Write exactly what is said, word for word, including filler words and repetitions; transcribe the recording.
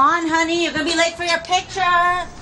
on, honey. You're going to be late for your picture.